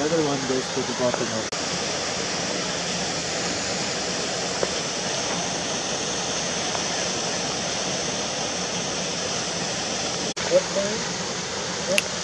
the other one goes to the bottom of. What time? What?